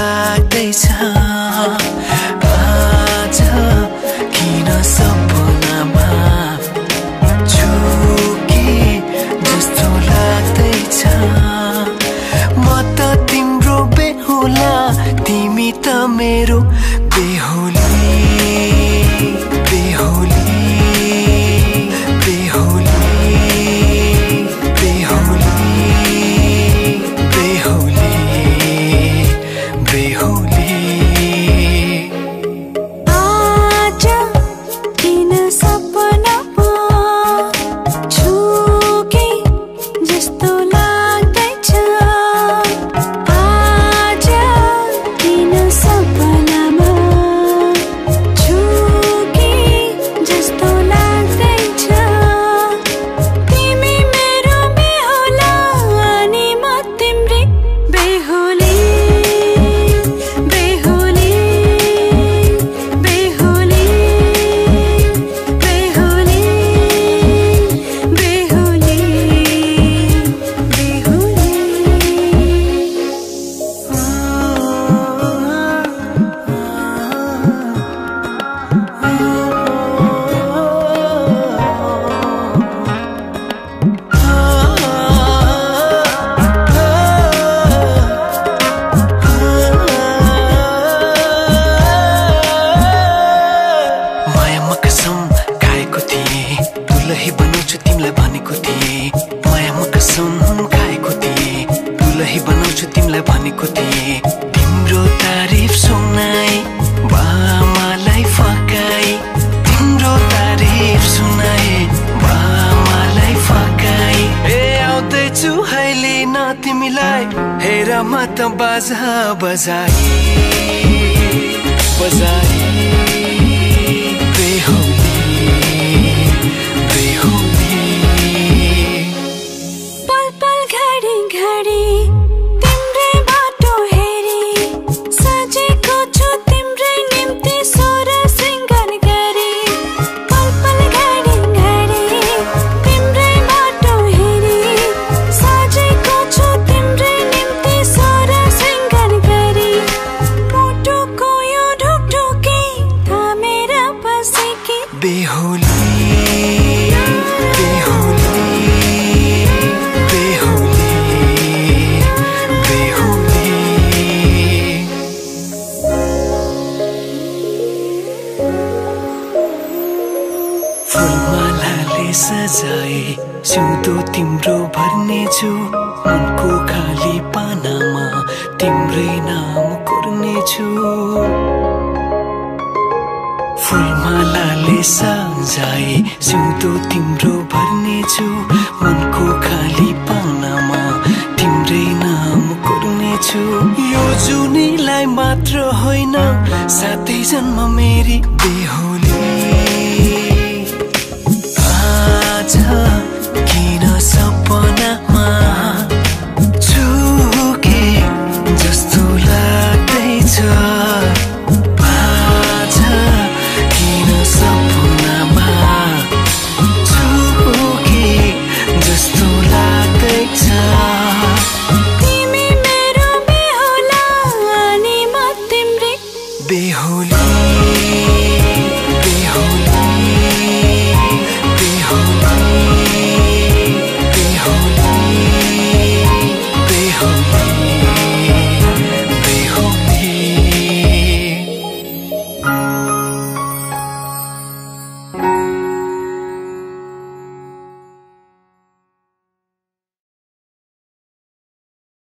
लाग्दैछ आज किन सपनामा छुके जस्तो लाग्दैछ म त तिम्रो बेहुला तिमी त मेरो बेहुली बेहुली बेहुली बेहुली बेहुली बेहुली आज किन सपनामा छुके जस्तो लाग्दैछ आज किन सपनामा छुके जस्तो लाग्दैछ तिमी मेरो बेहुला अनि म तिम्रै बेहुली बेहुली बेहुली बेहुली बेहुली मायामा कसम खाएको थिएँ दुलही बनाउँछु तिमीलाई भनेको थिएँ मायामा कसम खाएको थिएँ दुलही बनाउँछु तिमीलाई भनेको थिएँ तिम्रो तारिफ सुनाई बामालाई फकाई तिम्रो तारिफ सुनाई बामालाई फकाई ए आउँदैछु अहिले न तिमीलाई हेर म त बाजा बजाई बजाई बेहुली बेहुली पल पल घडी घडी तिम्रै बाटो हेरी सजेको छु तिम्रै निम्ति सोर सिंगार गरी पल पल घडी घडी तिम्रै बाटो हेरी सजेको छु तिम्रै निम्ति सोर सिंगार गरी मुटुको यो ढुकढुकी थामेर बसेकी बेहुली बेहुली बेहुली बेहुली फुलमालाले सजाए सिउँदो तिम्रो भर्नेछु मनको खाली पानामा तिम्रै नाम कोर्नेछु फुलमालाले सजाए सिउँदो तिम्रो भर्नेछु मनको खाली पानामा तिम्रै नाम कोर्नेछु यो जुनीलाई मात्र होइन सातै जन्म मेरी बेहुली